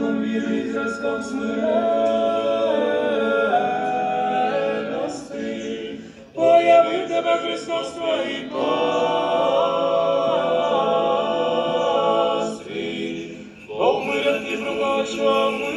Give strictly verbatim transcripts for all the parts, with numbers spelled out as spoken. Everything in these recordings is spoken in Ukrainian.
Богом віри і зразком смиренності, появив тебе Христос твоїй пастві, бо в мирі пробачував мир.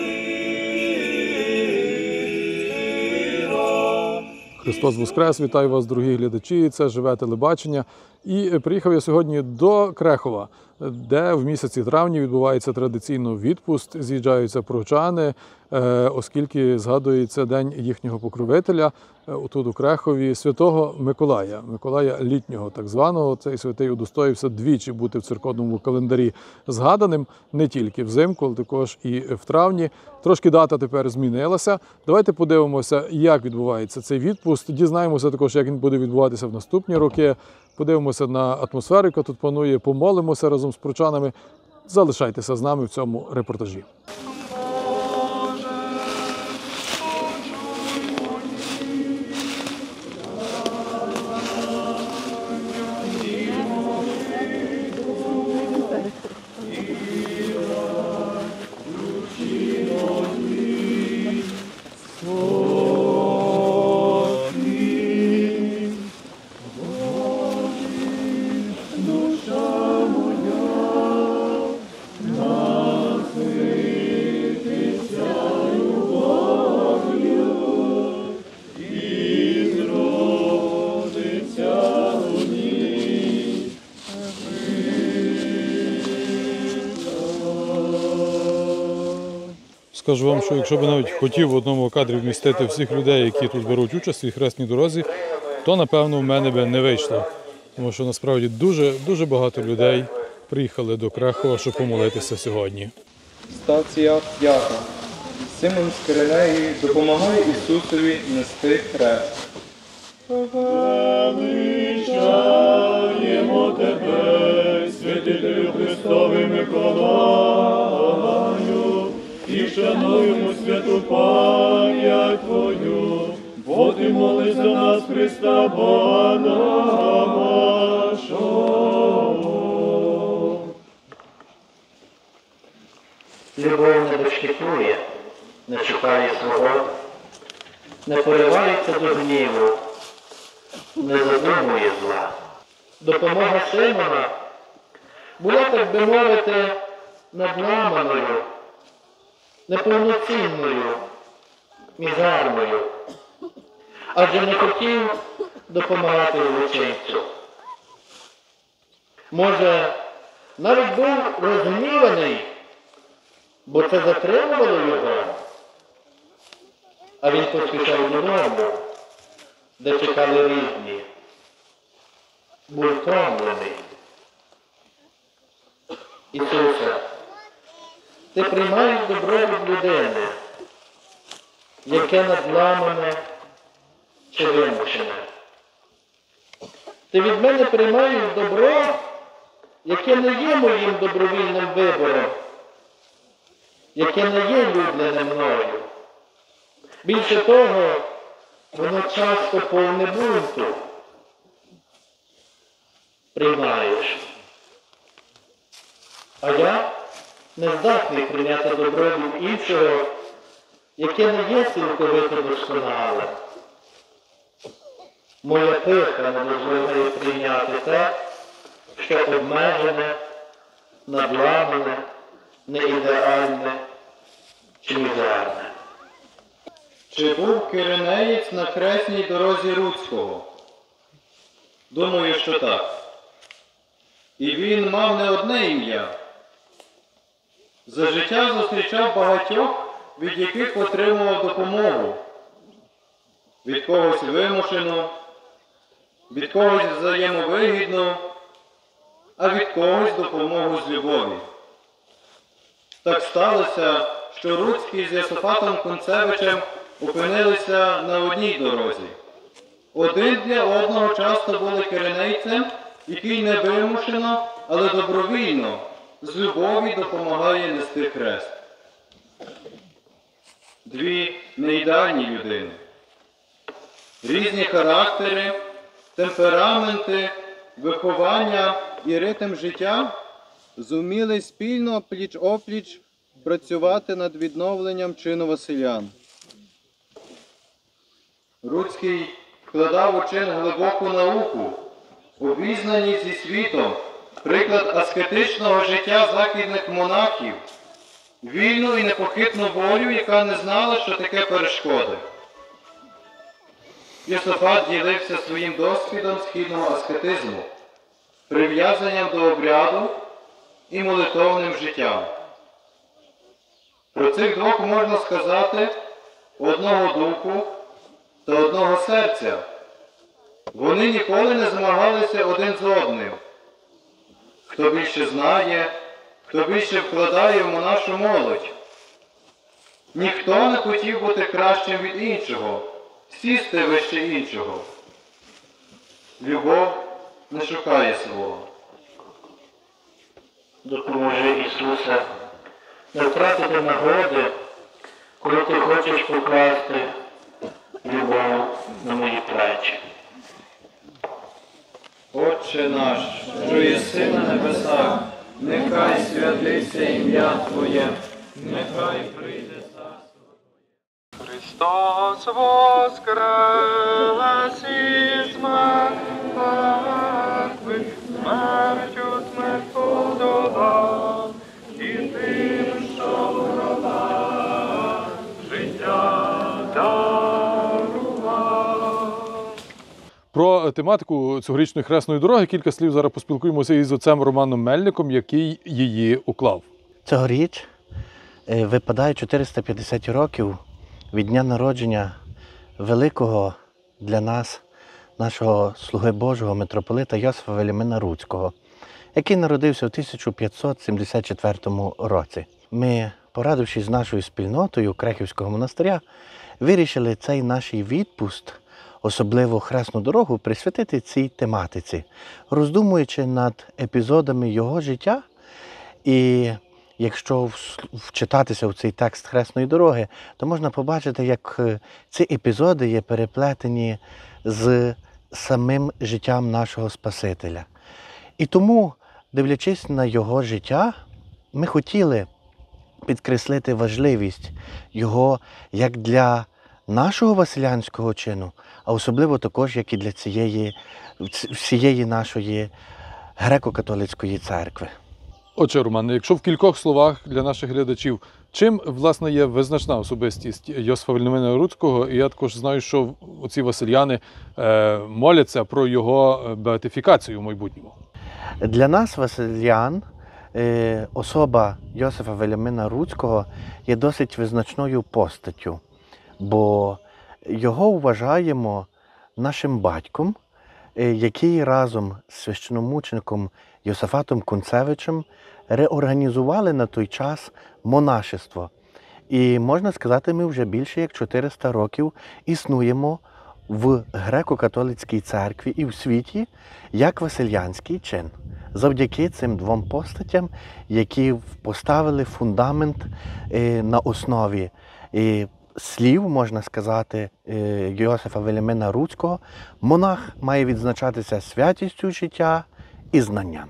Христос Воскрес! Вітаю вас, дорогі глядачі! Це «Живе телебачення». І приїхав я сьогодні до Крехова, де в місяці травні відбувається традиційно відпуст, з'їжджаються прочани, оскільки згадується день їхнього покровителя, тут у Крехові, святого Миколая, Миколая літнього так званого. Цей святий удостоївся двічі бути в церковному календарі згаданим, не тільки взимку, але також і в травні. Трошки дата тепер змінилася. Давайте подивимося, як відбувається цей відпуст, дізнаємося також, як він буде відбуватися в наступні роки, подивимося на атмосферу, яка тут панує, помолимося разом з прочанами. Залишайтеся з нами в цьому репортажі. Скажу вам, що якщо б навіть хотів в одному кадрі вмістити всіх людей, які тут беруть участь у хресній дорозі, то, напевно, в мене би не вийшло. Тому що, насправді, дуже, дуже багато людей приїхали до Крехова, щоб помолитися сьогодні. Стація п'ята. Симон з Киринеї допомагає Ісусові нести хрест. Величаємо тебе, святителю Христовий Миколаю, і шануємо святу пам'ять Твою, бо Ти молиш за нас, Христа Бога нашого. Любов не дощікує, не чекає свого, не поривається до гніву, не задумує зла. Допомога Симона була, так би мовити, надламаною, неповноцінною, мізерною, адже не хотів допомагати злочинцю. Може, навіть був розгніваний, бо це затримувало його, а він поспішав додому, де чекали рідні. Був втомлений. Ісусе, Ти приймаєш добро від людини, яке надламане чи вимушене. Ти від мене приймаєш добро, яке не є моїм добровільним вибором, яке не є улюблене мною. Більше того, воно часто повне бунту. Приймаєш. А я не здатний прийняти добро від іншого, яке не є цілковито досконале. Моя пиха не дозволяє прийняти те, що обмежене, надламане, неідеальне чи мізерне. Чи був киринеєць на хресній дорозі Руцького? Думаю, що так. І він мав не одне ім'я. За життя зустрічав багатьох, від яких отримував допомогу. Від когось вимушену, від когось взаємовигідну, а від когось допомогу з любові. Так сталося, що Руцький з Йосифатом Концевичем опинилися на одній дорозі. Один для одного часто були киринейцем, який не вимушено, але добровільно, з любові допомагає нести хрест. Дві неідеальні людини. Різні характери, темпераменти, виховання і ритм життя зуміли спільно пліч-опліч працювати над відновленням чину Василян. Руцький вкладав у чин глибоку науку, обізнаність зі світом, приклад аскетичного життя західних монахів, вільну і непохитну волю, яка не знала, що таке перешкоди. Йосафат ділився своїм досвідом східного аскетизму, прив'язанням до обряду і молитовним життям. Про цих двох можна сказати одного духу та одного серця. Вони ніколи не змагалися один з одним. Хто більше знає, хто більше вкладає в нашу молодь. Ніхто не хотів бути кращим від іншого, сісти вище іншого. Любов не шукає свого. Допоможи, Ісусе, не втратити нагоди, коли ти хочеш покласти любов на мої плечі. Отче наш, що єси на небесах, нехай святиться ім'я Твоє, нехай прийде царство Твоє. Христос воскрес із мертвих, смертю смерть подолав, і тим, що в гробах життя дарував. Про тематику цьогорічної хресної дороги кілька слів зараз поспілкуємося із отцем Романом Мельником, який її уклав. Цьогоріч е, випадає чотириста п'ятдесят років від дня народження великого для нас, нашого слуги Божого митрополита Йосифа Велімина Руцького, який народився в тисяча п'ятсот сімдесят четвертому році. Ми, порадившись з нашою спільнотою Крехівського монастиря, вирішили цей наш відпуст, особливо хресну дорогу, присвятити цій тематиці, роздумуючи над епізодами його життя. І якщо вчитатися в цей текст хресної дороги, то можна побачити, як ці епізоди є переплетені з самим життям нашого Спасителя. І тому, дивлячись на його життя, ми хотіли підкреслити важливість його як для нашого василянського чину, а особливо також, як і для цієї, всієї нашої греко-католицької церкви. Отже, Романе, якщо в кількох словах для наших глядачів, чим, власне, є визначна особистість Йосифа Велімина Руцького? І я також знаю, що оці васильяни е, моляться про його беатифікацію в майбутньому. Для нас, васильян, е, особа Йосифа Велімина Руцького є досить визначною постаттю, бо його вважаємо нашим батьком, е, який разом з священомучеником Йосафатом Кунцевичем реорганізували на той час монашество. І можна сказати, ми вже більше як чотириста років існуємо в греко-католицькій церкві і в світі як васильянський чин. Завдяки цим двом постатям, які поставили фундамент на основі слів, можна сказати, Йосифа Велімина Руцького, монах має відзначатися святістю життя і знанням.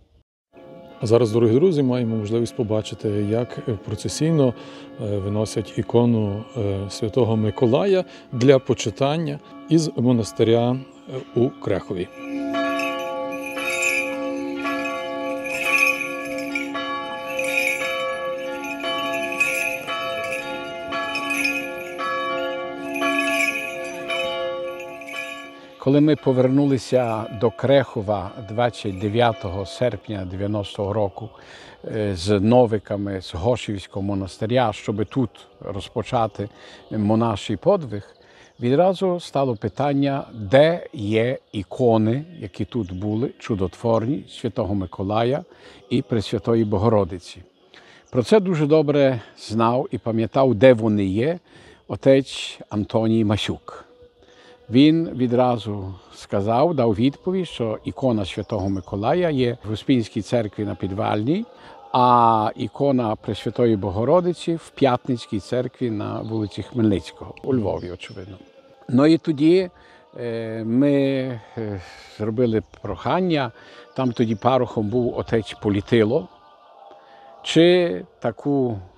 А зараз, дорогі друзі, маємо можливість побачити, як процесійно виносять ікону Святого Миколая для почитання із монастиря у Крехові. Коли ми повернулися до Крехова двадцять дев'ятого серпня дев'яностого року з новиками з Гошівського монастиря, щоб тут розпочати монаший подвиг, відразу стало питання, де є ікони, які тут були, чудотворні, Святого Миколая і Пресвятої Богородиці. Про це дуже добре знав і пам'ятав, де вони є, отець Антоній Масюк. Він відразу сказав, дав відповідь, що ікона Святого Миколая є в Успінській церкві на Підвальній, а ікона Пресвятої Богородиці в П'ятницькій церкві на вулиці Хмельницького, у Львові, очевидно. Ну і тоді ми зробили прохання, там тоді парохом був отець Політило, чи таку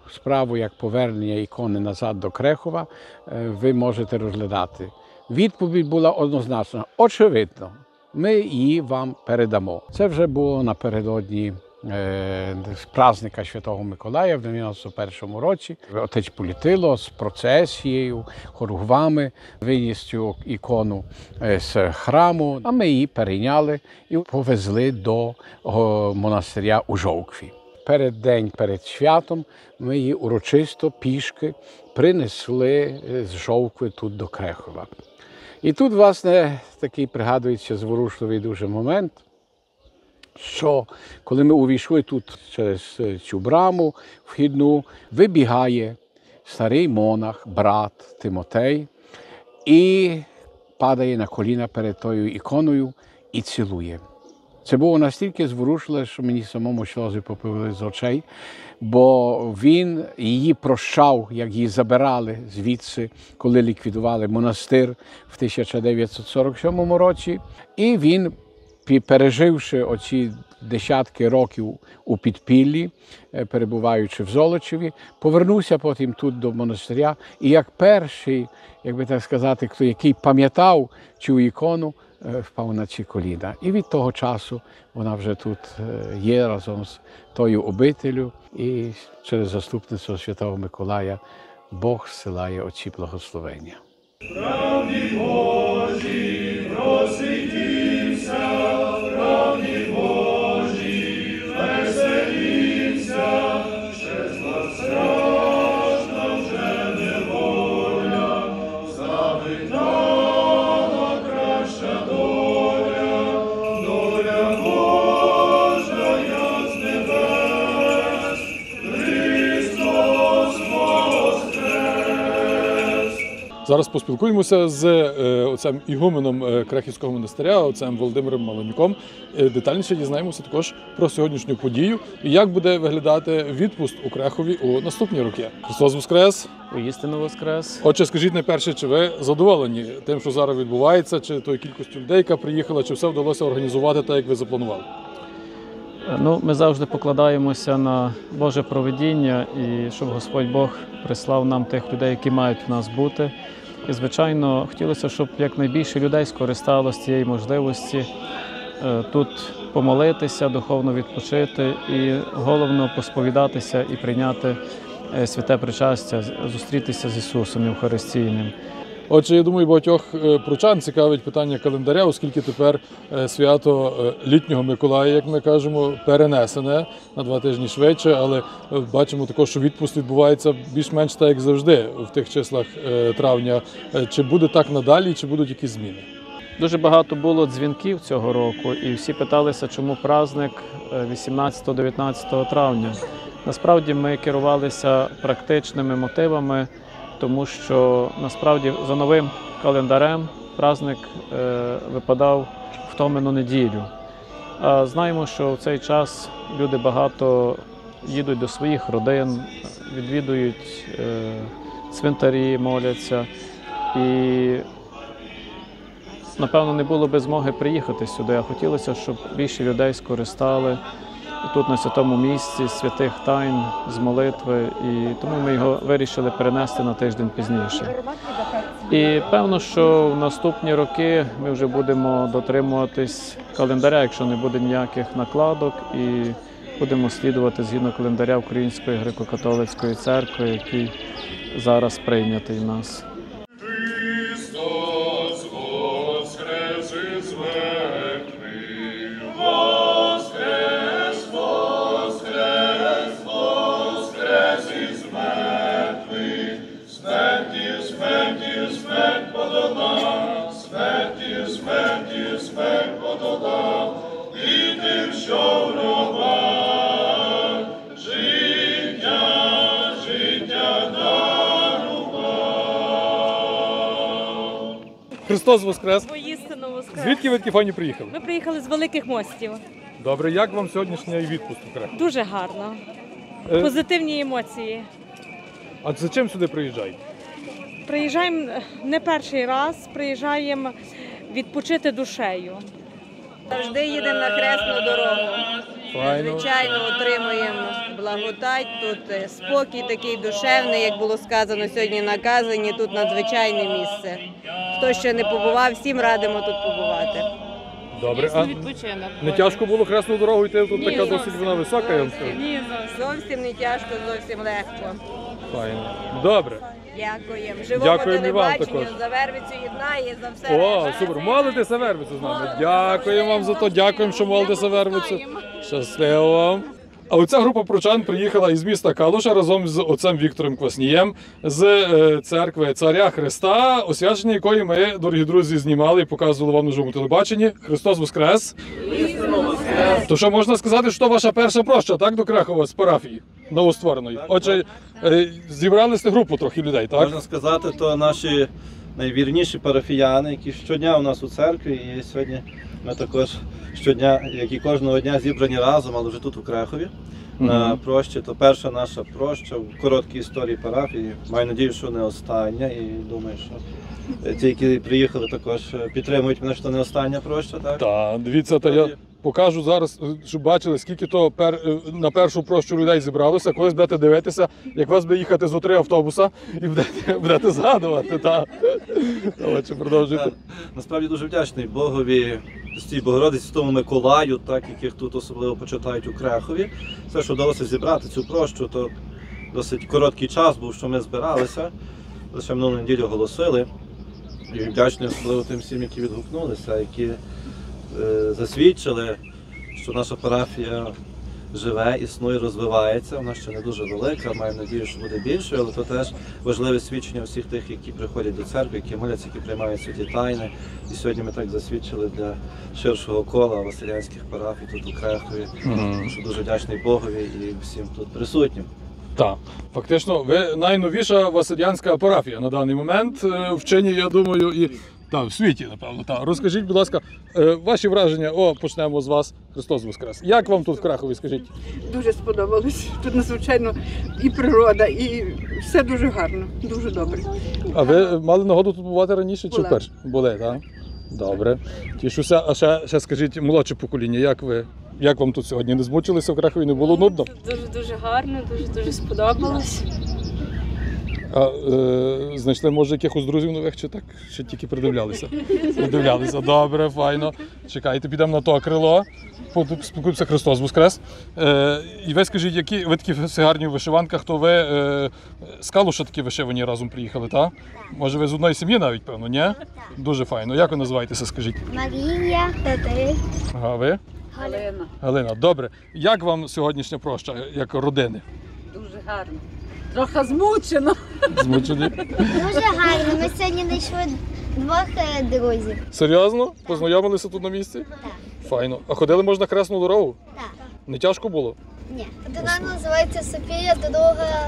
справу як повернення ікони назад до Крехова ви можете розглядати? Відповідь була однозначна. Очевидно, ми її вам передамо. Це вже було напередодні е, праздника Святого Миколая в дев'яносто першому році. Отець Політило з процесією, хоругвами виніс цю ікону з храму, а ми її перейняли і повезли до о, монастиря у Жовкві. Перед день перед святом ми її урочисто пішки принесли з Жовкви тут до Крехова. І тут, власне, такий пригадується зворушливий дуже момент, що коли ми увійшли тут через цю браму вхідну, вибігає старий монах, брат Тимотей, і падає на коліна перед тою іконою і цілує. Це було настільки зворушливо, що мені самому сльози попливли з очей, бо він її прощав, як її забирали звідси, коли ліквідували монастир в тисяча дев'ятсот сорок сьомому році. І він, переживши оці десятки років у підпіллі, перебуваючи в Золочеві, повернувся потім тут до монастиря і як перший, як би так сказати, хто який пам'ятав цю ікону, впав на ці коліна. І від того часу вона вже тут є разом з тою обителю. І через заступництво Святого Миколая Бог зсилає оці благословення. Правді Божі, просвітімся, правді Божі, веселімся, щезла страшна вже неволя, завітала краща доля, доля Божа з небес, Христос воскрес. Зараз поспілкуємося з е, отцем ігуменом е, Крехівського монастиря, отцем Володимиром Малонюком. Е, детальніше дізнаємося також про сьогоднішню подію і як буде виглядати відпуст у Крехові у наступні роки. Христос Воскрес! Воістину Воскрес! Отже, скажіть найперше, чи ви задоволені тим, що зараз відбувається, чи тою кількістю людей, яка приїхала, чи все вдалося організувати так, як ви запланували? Ну, ми завжди покладаємося на Боже провидіння і щоб Господь Бог прислав нам тих людей, які мають в нас бути. І, звичайно, хотілося, щоб якнайбільше людей скористало з цієї можливості тут помолитися, духовно відпочити і, головно, посповідатися і прийняти святе причастя, зустрітися з Ісусом Євхаристійним. Отже, я думаю, багатьох прочан цікавить питання календаря, оскільки тепер свято літнього Миколая, як ми кажемо, перенесене на два тижні швидше, але бачимо також, що відпуск відбувається більш-менш так, як завжди, в тих числах травня. Чи буде так надалі, чи будуть якісь зміни? Дуже багато було дзвінків цього року, і всі питалися, чому праздник вісімнадцятого-дев'ятнадцятого травня. Насправді ми керувалися практичними мотивами, тому що насправді за новим календарем праздник е, випадав в Томину неділю. А знаємо, що в цей час люди багато їдуть до своїх родин, відвідують е, цвинтарі, моляться. І, напевно, не було би змоги приїхати сюди, а хотілося, щоб більше людей скористали тут на святому місці святих тайн з молитви, і тому ми його вирішили перенести на тиждень пізніше. І певно, що в наступні роки ми вже будемо дотримуватись календаря, якщо не буде ніяких накладок, і будемо слідувати згідно календаря Української греко-католицької церкви, який зараз прийнятий в нас. Христос воскрес із мертвих, воскрес, воскрес, воскрес із мертвих, смертю, смертю, смерть подолав, смертю, смертю, смерть подолав, і тим, що в гробах життя, життя дарував. Христос Воскрес! Воістину Воскрес! Звідки ви такі файні приїхали? Ми приїхали з Великих Мостів. Добре, як вам сьогоднішній відпуск у Крехові? Дуже гарно. Е, Позитивні емоції. А за чим сюди приїжджаєте? Приїжджаємо не перший раз, приїжджаємо відпочити душею. Завжди їдемо на хресну дорогу. Файно. Звичайно, отримуємо благодать. Тут е, спокій такий душевний, як було сказано сьогодні на Казані, тут надзвичайне місце. Хто ще не побував, всім радимо тут побувати. Добре. А не тяжко було хресну дорогу йти? Тут така досить вона висока, я вам скажу. Ні, зовсім не тяжко, зовсім легко. Файно. Добре. Дякуємо. Живому Дякуємо і вам телебаченню, також. за Вервицю єднає, за все. О, решта. супер. Молитеся Вервицю з нами. Дякуємо вам за то. Дякуємо, що молитеся Вервицю. Щасливо вам. А оця група прочан приїхала із міста Калуша разом з отцем Віктором Кваснієм з е, церкви Царя Христа, освячення якої ми, дорогі друзі, знімали і показували вам на живому телебаченні. Христос Воскрес! То що можна сказати, що ваша перша проща, так, до Крехова з парафії новоствореної? Отже, е, зібрали сте групу трохи людей, так? Можна сказати, то наші найвірніші парафіяни, які щодня у нас у церкві, і сьогодні ми також щодня, як і кожного дня, зібрані разом, але вже тут у Крехові на прощі. То перша наша проща в короткій історії парафії. Маю надію, що не остання, і думаю, що ті, які приїхали, також підтримують мене, що не остання проща. Так, Так, дивіться, та я покажу зараз, щоб бачили, скільки то пер, на першу прощу людей зібралося. Колись будете дивитися, як вас буде їхати зо три автобуса і будете, будете згадувати. Та. Давайте продовжуйте. Так. Насправді дуже вдячний Богові, Святій Богородиці, Святому Миколаю, так, яких тут особливо почитають у Крехові. Все, що вдалося зібрати цю прощу, то досить короткий час був, що ми збиралися. Лише минулу неділю оголосили. І вдячний особливо тим всім, які відгукнулися, які е, засвідчили, що наша парафія живе, існує, розвивається. Вона ще не дуже велика, маю надію, що буде більшою, але це теж важливе свідчення всіх тих, які приходять до церкви, які моляться, які приймають святі тайни. І сьогодні ми так засвідчили для ширшого кола василянських парафій тут у Крехові. Mm-hmm. Що дуже вдячний Богові і всім тут присутнім. Так, фактично, ви найновіша василянська парафія на даний момент е, в чині, я думаю, і та, в світі, напевно. Та. Розкажіть, будь ласка, е, ваші враження, о, почнемо з вас, Христос Воскрес. Як вам тут в Крахові, скажіть? Дуже сподобалось. Тут надзвичайно і природа, і все дуже гарно, дуже добре. А ви мали нагоду тут бувати раніше чи Була. вперше? Були, так? Добре. Тішуся. А ще, ще скажіть, молодше покоління, як ви? Як вам тут сьогодні? Не змучилися в Крахові? Не було нудно? Дуже-дуже гарно, дуже-дуже сподобалось. А е, знайшли, може, якихось друзів нових, чи так? Чи тільки придивлялися? Придивлялися. Добре, файно. Чекайте, підемо на то крило. Спілкуємося, Христос Воскрес. Е, і ви скажіть, які ви такі всі гарні в вишиванках, то ви е, з Калуша такі вишивані разом приїхали, так? Може, ви з одної сім'ї навіть, певно, ні? Дуже файно. Як ви називаєтеся, скажіть? Марія, та ти. Ага, ви? Галина. Галина, добре. Як вам сьогоднішня проща, як родини? Дуже гарно. Трохи змучено. Змучені? Дуже гарно. Ми сьогодні знайшли двох е, друзів. Серйозно? Познайомилися тут на місці? Так. Файно. А ходили можна хресну дорогу? Так. Не тяжко було? Ні. Одна називається Софія, друга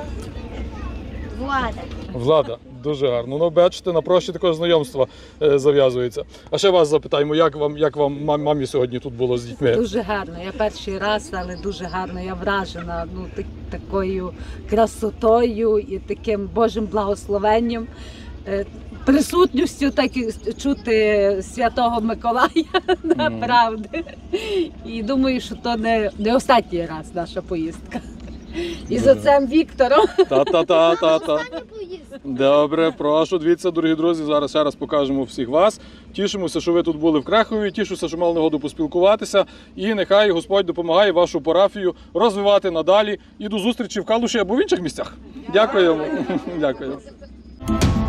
Влада. Влада, дуже гарно. Ну, бачите, на прощі такого знайомства е, зав'язується. А ще вас запитаємо, як вам, як вам мам- мамі сьогодні тут було з дітьми? Дуже гарно. Я перший раз, але дуже гарно. Я вражена ну, так, такою красотою і таким Божим благословенням. Е, Присутністю так і чути Святого Миколая, направди. І думаю, що то не, не останній раз наша поїздка. І з отцем Віктором. Та-та-та-та-та. Добре, прошу, дивіться, дорогі друзі, зараз ще раз покажемо всіх вас. Тішимося, що ви тут були в Крехові, тішуся, що мали нагоду поспілкуватися. І нехай Господь допомагає вашу парафію розвивати надалі. І до зустрічі в Калуші або в інших місцях. Дякуємо. Дякую.